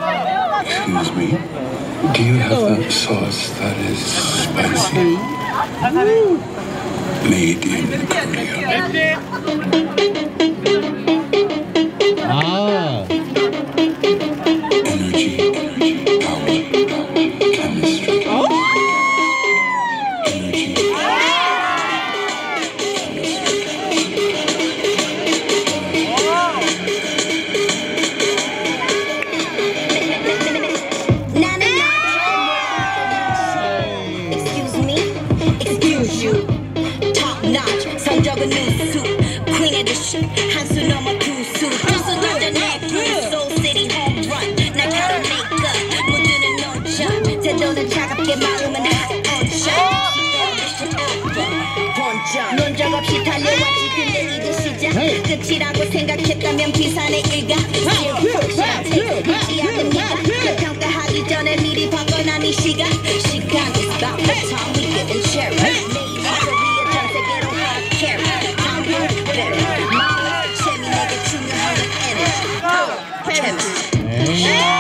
Excuse me. Do you have that sauce that is spicy? Made in Korea. 아. Energy, power, chemistry. Energy. 성적은 뉴스 Queen edition 한수 넘어 두수 두수 던져 내 Soul City home run 날 가로 make up 모두는 노전 태도는 차갑게 마음은 hot on shot 본전 논적 없이 달려왔지 근데 이제 시작 끝이라고 생각했다면 비산의 일각 믿지 않는 네가 그 평가하기 전에 미리 바꿔놔 네 시간 is about the time we give and cherish 네.